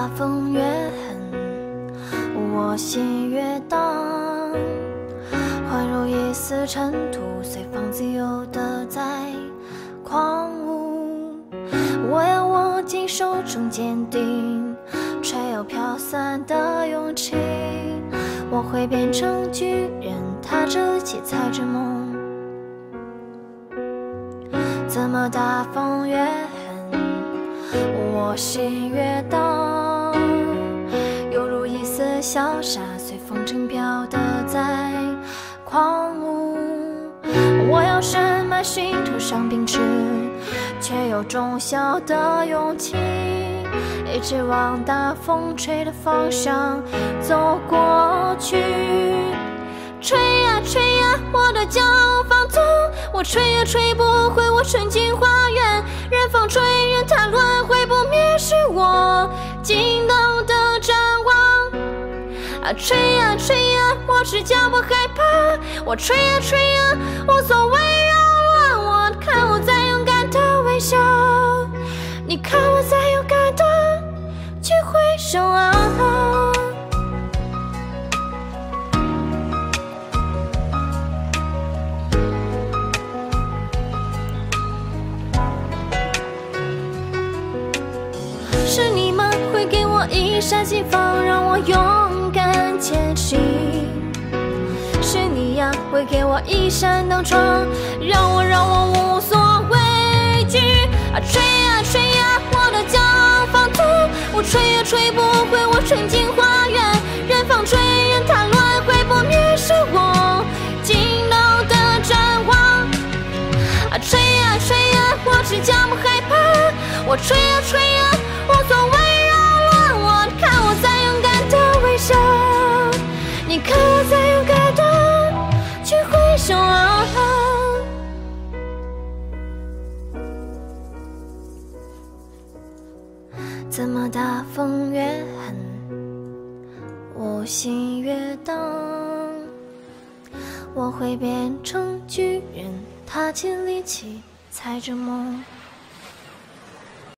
大风越狠，我心越荡。幻如一丝尘土，随风自由地在狂舞。我要握紧手中坚定，却又飘散的勇气。我会变成巨人，踏着力气，踩着梦。怎么大风越狠，我心越荡，犹如一丝潇洒，随风筝飘的在狂舞。我要深埋心头上秉持，却有种小的勇气，一直往大风吹的方向走过去。吹呀吹呀，我的骄傲放纵，我吹也吹不回我纯净花园。任风吹，任它轮回不灭，是我尽头的展望。吹呀吹呀，我只叫不害怕。我吹呀吹呀，无所谓扰乱我。看我在勇敢的微笑，你看我在勇敢的去挥手啊。是你们会给我一扇心房，让我勇敢前行。是你呀，会给我一扇灯窗，让我无所畏惧。吹呀吹呀，我的骄傲放纵，我吹也吹不回我纯净花园。任风吹，任它轮回不灭，是我尽头的展望。吹呀吹呀，我只叫不害怕。我吹呀吹呀，无所谓扰乱我。看我在勇敢的微笑，你看我在勇敢的去挥手啊。怎么大风越狠，我心越荡。我会变成巨人，踏起力气，踩着梦。